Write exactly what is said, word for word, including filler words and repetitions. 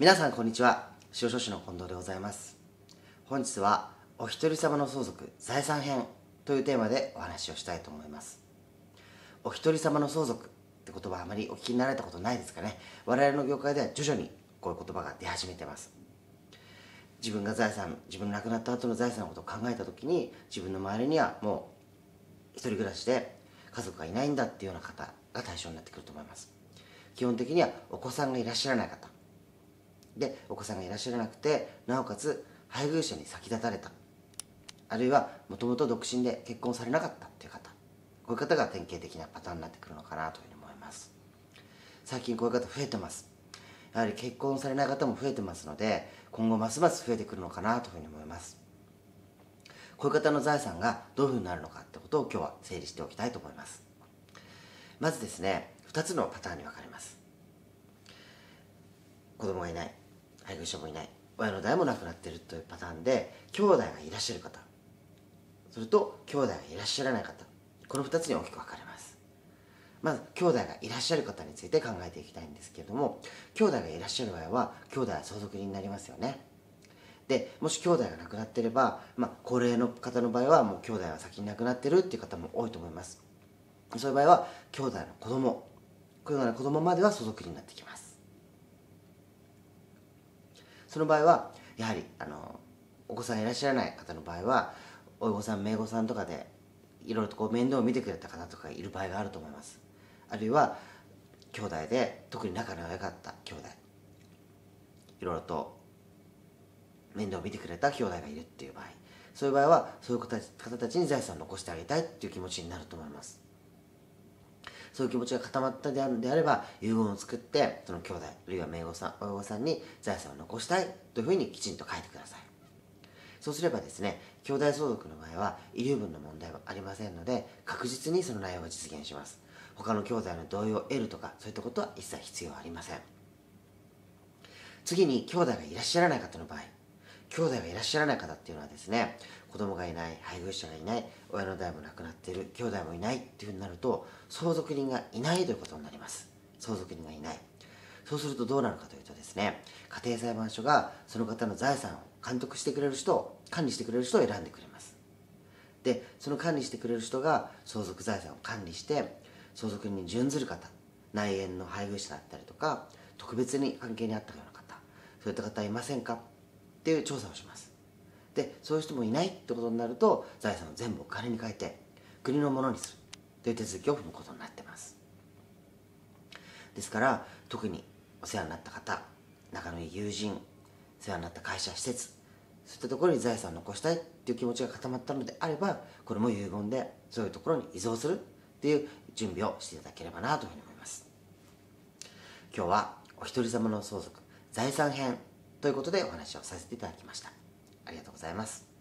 皆さんこんにちは。司法書士の近藤でございます。本日はお一人様の相続財産編というテーマでお話をしたいと思います。お一人様の相続って言葉はあまりお聞きになられたことないですかね。我々の業界では徐々にこういう言葉が出始めてます。自分が財産、自分の亡くなった後の財産のことを考えたときに、自分の周りにはもう一人暮らしで家族がいないんだっていうような方が対象になってくると思います。基本的にはお子さんがいらっしゃらない方で、お子さんがいらっしゃらなくて、なおかつ配偶者に先立たれた、あるいはもともと独身で結婚されなかったという方、こういう方が典型的なパターンになってくるのかなというふうに思います。最近こういう方増えてます。やはり結婚されない方も増えてますので、今後ますます増えてくるのかなというふうに思います。こういう方の財産がどういうふうになるのかってことを今日は整理しておきたいと思います。まずですね、ふたつのパターンに分かれます。子供がいない、配偶者もいない、親の代も亡くなっているというパターンで、兄弟がいらっしゃる方、それと兄弟がいらっしゃらない方、このふたつに大きく分かれます。まず兄弟がいらっしゃる方について考えていきたいんですけれども、兄弟がいらっしゃる場合は兄弟は相続人になりますよね。でもし兄弟が亡くなっていれば、まあ、高齢の方の場合はもう兄弟は先に亡くなっているっていう方も多いと思います。そういう場合は兄弟の子供、こういうような子供までは相続人になってきます。その場合はやはりあのお子さんいらっしゃらない方の場合は、親御さん姪御さんとかでいろいろとこう面倒を見てくれた方とかいる場合があると思います。あるいは兄弟で特に仲の良かった兄弟、いろいろと面倒を見てくれた兄弟がいるっていう場合、そういう場合はそういう方たちに財産を残してあげたいっていう気持ちになると思います。そういう気持ちが固まったであるであれば、遺言を作ってその兄弟あるいは姪御さん親御さんに財産を残したいというふうにきちんと書いてください。そうすればですね、兄弟相続の場合は遺留分の問題はありませんので、確実にその内容が実現します。他の兄弟の同意を得るとかそういったことは一切必要ありません。次に兄弟がいらっしゃらない方の場合、兄弟がいらっしゃらない方っていうのはですね、子供がいない、配偶者がいない、親の代も亡くなっている、兄弟もいないっていうふうになると、相続人がいないということになります。相続人がいない。そうするとどうなるかというとですね、家庭裁判所がその方の財産を監督してくれる人を、管理してくれる人を選んでくれます。で、その管理してくれる人が相続財産を管理して、相続人に準ずる方、内縁の配偶者だったりとか、特別に関係にあったような方、そういった方はいませんかっていう調査をします。で、そういう人もいないってことになると、財産を全部お金に変えて国のものにするという手続きを踏むことになっています。ですから特にお世話になった方、仲のいい友人、世話になった会社、施設、そういったところに財産を残したいっていう気持ちが固まったのであれば、これも遺言でそういうところに遺贈するっていう準備をしていただければなというふうに思います。今日はお一人様の相続財産編ということでお話をさせていただきました。ありがとうございます。